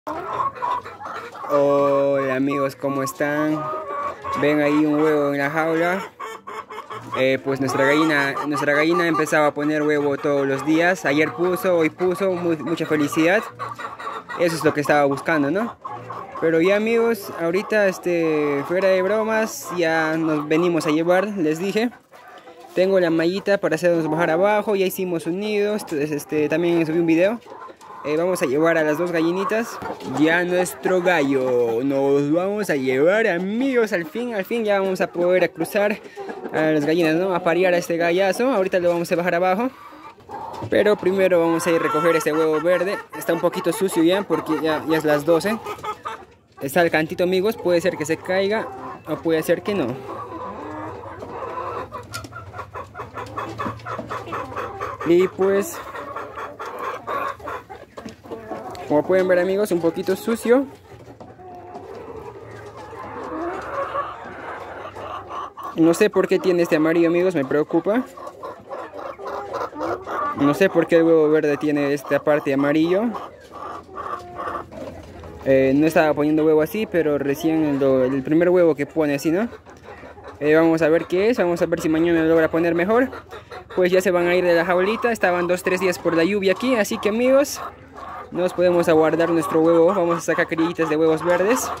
Hola amigos, ¿cómo están? Ven ahí un huevo en la jaula. Pues nuestra gallina empezaba a poner huevo todos los días. Ayer puso, hoy puso, mucha felicidad. Eso es lo que estaba buscando, ¿no? Pero ya amigos, ahorita fuera de bromas, ya nos venimos a llevar, les dije. Tengo la mallita para hacernos bajar abajo, ya hicimos un nido, también subí un video. Vamos a llevar a las dos gallinitas. Ya nuestro gallo nos vamos a llevar, amigos. Al fin ya vamos a poder cruzar a las gallinas, ¿no? A parear a este gallazo. Ahorita lo vamos a bajar abajo. Pero primero vamos a ir a recoger este huevo verde. Está un poquito sucio ya porque ya es las 12. Está el cantito, amigos. Puede ser que se caiga o puede ser que no. Y pues, como pueden ver amigos, un poquito sucio. No sé por qué tiene este amarillo, amigos, me preocupa. No sé por qué el huevo verde tiene esta parte de amarillo. No estaba poniendo huevo así, pero recién el primer huevo que pone así, ¿no? Vamos a ver qué es, vamos a ver si mañana lo logra poner mejor. Pues ya se van a ir de la jaulita, estaban 2-3 días por la lluvia aquí, así que amigos, nos podemos aguardar nuestro huevo. Vamos a sacar crillitas de huevos verdes.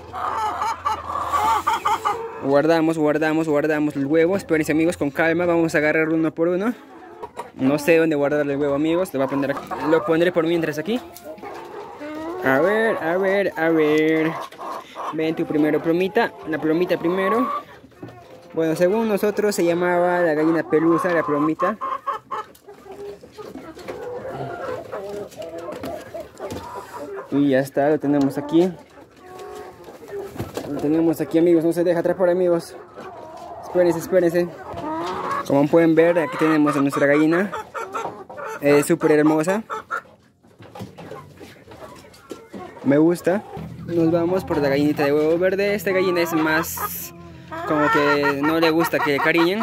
Guardamos el huevo. Espérense amigos, con calma, vamos a agarrarlo uno por uno. No sé dónde guardar el huevo amigos, lo pondré por mientras aquí. A ver. Ven tu primero plumita, la plumita primero. Bueno, según nosotros se llamaba la gallina pelusa, la plumita. Y ya está, lo tenemos aquí. Lo tenemos aquí amigos, no se deja atrapar amigos. Espérense. Como pueden ver, aquí tenemos a nuestra gallina. Súper hermosa. Me gusta. Nos vamos por la gallinita de huevo verde. Esta gallina es más como que no le gusta que cariñen.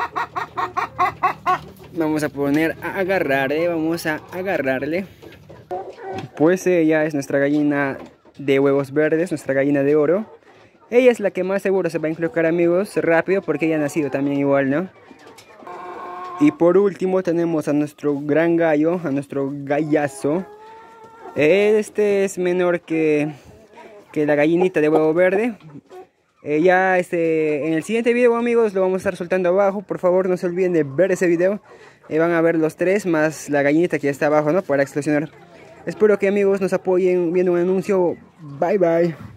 Vamos a poner a agarrar, vamos a agarrarle. Pues ella es nuestra gallina de huevos verdes, nuestra gallina de oro. Ella es la que más seguro se va a enclocar amigos, rápido, porque ella ha nacido también igual, ¿no? Y por último tenemos a nuestro gran gallo, a nuestro gallazo. Este es menor que la gallinita de huevo verde. Ya en el siguiente video amigos lo vamos a estar soltando abajo. Por favor no se olviden de ver ese video. Van a ver los tres más la gallinita que ya está abajo, ¿no? Para explosionar. Espero que amigos nos apoyen viendo un anuncio. Bye bye.